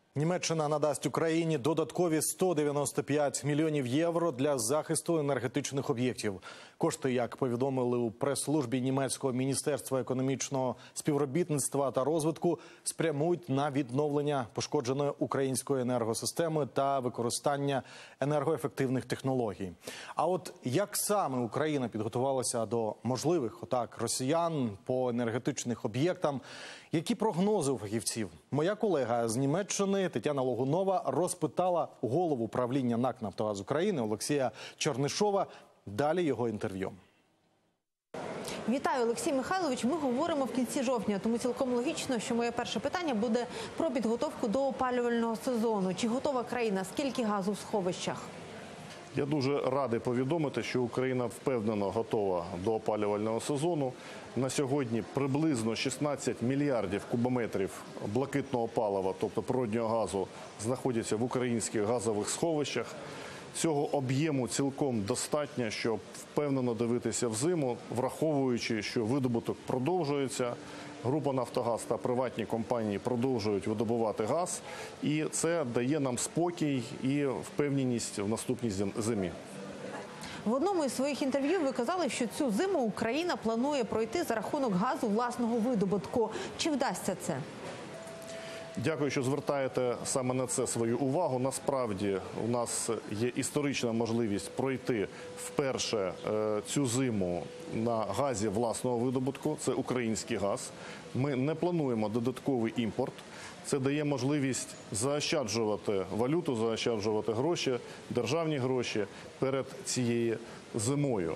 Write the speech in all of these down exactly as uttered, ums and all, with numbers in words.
Німеччина надасть Україні додаткові сто дев'яносто п'ять мільйонів євро для захисту енергетичних об'єктів. Кошти, як повідомили у прес-службі німецького міністерства економічного співробітництва та розвитку, спрямують на відновлення пошкодженої української енергосистеми та використання енергоефективних технологій. А от як саме Україна підготувалася до можливих атак росіян по енергетичних об'єктам, які прогнози у фахівців? Моя колега з Німеччини Тетяна Логунова розпитала голову правління НАК «Нафтогаз України» Олексія Чернишова. Далі його інтерв'ю. Вітаю, Олексій Михайлович. Ми говоримо в кінці жовтня, тому цілком логічно, що моє перше питання буде про підготовку до опалювального сезону. Чи готова країна? Скільки газу в сховищах? Я дуже радий повідомити, що Україна впевнено готова до опалювального сезону. На сьогодні приблизно шістнадцять мільярдів кубометрів блакитного палива, тобто природнього газу, знаходяться в українських газових сховищах. Цього об'єму цілком достатньо, щоб впевнено дивитися в зиму, враховуючи, що видобуток продовжується. Група «Нафтогаз» та приватні компанії продовжують видобувати газ, і це дає нам спокій і впевненість в наступній зимі. В одному із своїх інтерв'ю ви казали, що цю зиму Україна планує пройти за рахунок газу власного видобутку. Чи вдасться це? Дякую, що звертаєте саме на це свою увагу. Насправді, у нас є історична можливість пройти вперше цю зиму на газі власного видобутку. Це український газ. Ми не плануємо додатковий імпорт. Це дає можливість заощаджувати валюту, заощаджувати гроші, державні гроші перед цією зимою.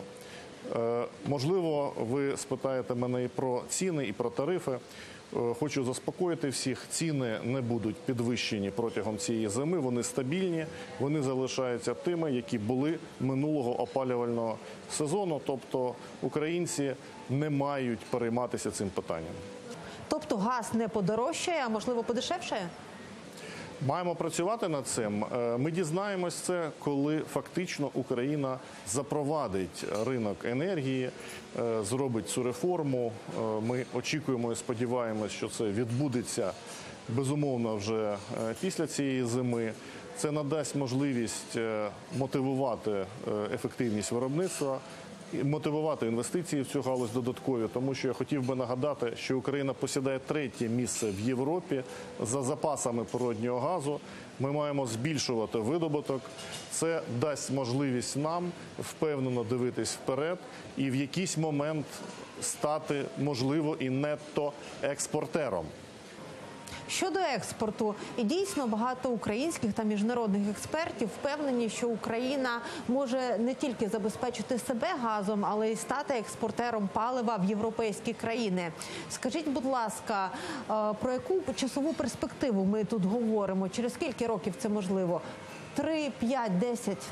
Можливо, ви спитаєте мене і про ціни, і про тарифи. Хочу заспокоїти всіх, ціни не будуть підвищені протягом цієї зими, вони стабільні, вони залишаються тими, які були минулого опалювального сезону, тобто українці не мають перейматися цим питанням. Тобто газ не подорожчає, а можливо подешевшає? Маємо працювати над цим. Ми дізнаємось це, коли фактично Україна запровадить ринок енергії, зробить цю реформу. Ми очікуємо і сподіваємось, що це відбудеться, безумовно, вже після цієї зими. Це надасть можливість мотивувати ефективність виробництва, мотивувати інвестиції в цю галузь додаткові, тому що я хотів би нагадати, що Україна посідає третє місце в Європі за запасами природнього газу. Ми маємо збільшувати видобуток. Це дасть можливість нам впевнено дивитись вперед і в якийсь момент стати, можливо, і нетто-експортером. Щодо експорту, і дійсно багато українських та міжнародних експертів впевнені, що Україна може не тільки забезпечити себе газом, але й стати експортером палива в європейські країни. Скажіть, будь ласка, про яку часову перспективу ми тут говоримо? Через скільки років це можливо? Три, п'ять, десять?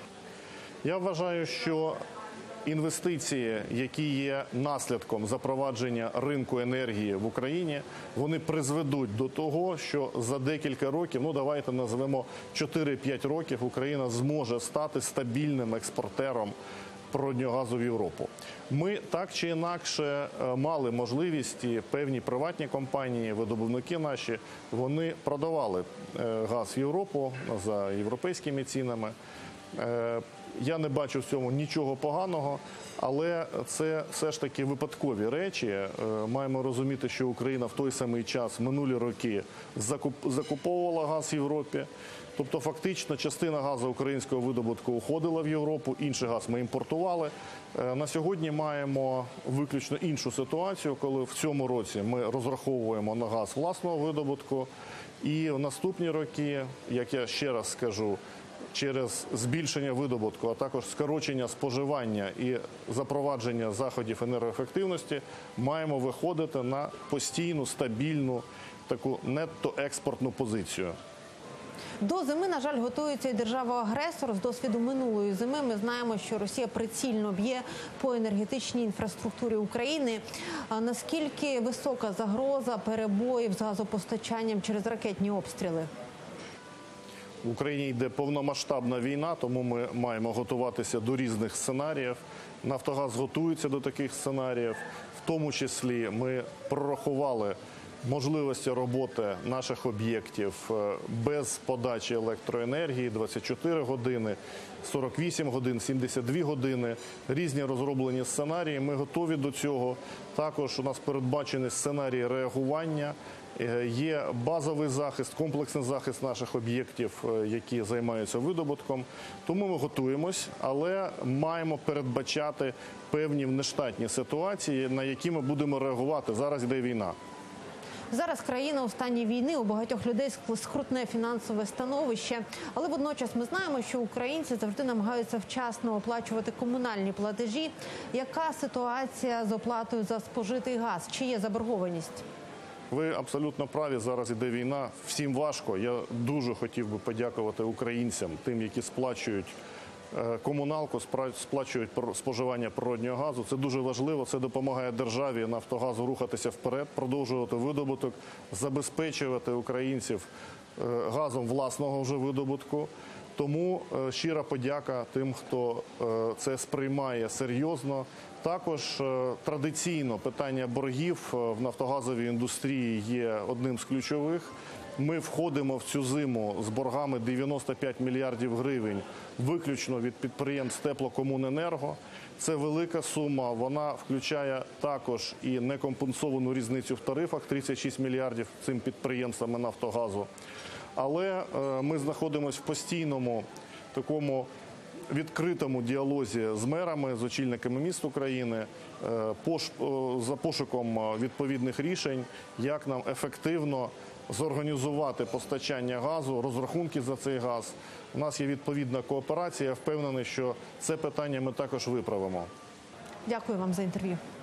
Я вважаю, що інвестиції, які є наслідком запровадження ринку енергії в Україні, вони призведуть до того, що за декілька років, ну давайте назвемо чотири-п'ять років, Україна зможе стати стабільним експортером природнього газу в Європу. Ми так чи інакше мали можливість, і певні приватні компанії, видобувники наші, вони продавали газ в Європу за європейськими цінами. Я не бачу в цьому нічого поганого, але це все ж таки випадкові речі. Маємо розуміти, що Україна в той самий час, минулі роки, закуповувала газ в Європі. Тобто фактично частина газу українського видобутку уходила в Європу, інший газ ми імпортували. На сьогодні маємо виключно іншу ситуацію, коли в цьому році ми розраховуємо на газ власного видобутку. І в наступні роки, як я ще раз скажу, через збільшення видобутку, а також скорочення споживання і запровадження заходів енергоефективності маємо виходити на постійну, стабільну, таку нетто-експортну позицію. До зими, на жаль, готується і держава-агресор. З досвіду минулої зими ми знаємо, що Росія прицільно б'є по енергетичній інфраструктурі України. А наскільки висока загроза перебоїв з газопостачанням через ракетні обстріли? В Україні йде повномасштабна війна, тому ми маємо готуватися до різних сценаріїв. «Нафтогаз» готується до таких сценаріїв. В тому числі ми прорахували можливості роботи наших об'єктів без подачі електроенергії двадцять чотири години, сорок вісім годин, сімдесят дві години. Різні розроблені сценарії. Ми готові до цього. Також у нас передбачений сценарій реагування. Є базовий захист, комплексний захист наших об'єктів, які займаються видобутком. Тому ми готуємось, але маємо передбачати певні нештатні ситуації, на які ми будемо реагувати. Зараз йде війна. Зараз країна у стані війни, у багатьох людей скрутне фінансове становище. Але водночас ми знаємо, що українці завжди намагаються вчасно оплачувати комунальні платежі. Яка ситуація з оплатою за спожитий газ? Чи є заборгованість? Ви абсолютно праві, зараз іде війна, всім важко. Я дуже хотів би подякувати українцям, тим, які сплачують комуналку, сплачують споживання природнього газу. Це дуже важливо, це допомагає державі, Нафтогазу рухатися вперед, продовжувати видобуток, забезпечувати українців газом власного вже видобутку. Тому щира подяка тим, хто це сприймає серйозно. Також традиційно питання боргів в нафтогазовій індустрії є одним з ключових. Ми входимо в цю зиму з боргами дев'яносто п'ять мільярдів гривень виключно від підприємств Теплокомуненерго. Це велика сума, вона включає також і некомпенсовану різницю в тарифах тридцять шість мільярдів цим підприємствам Нафтогазу. Але ми знаходимося в постійному такому відкритому діалозі з мерами, з очільниками міст України, за пошуком відповідних рішень, як нам ефективно зорганізувати постачання газу, розрахунки за цей газ. У нас є відповідна кооперація. Я впевнений, що це питання ми також виправимо. Дякую вам за інтерв'ю.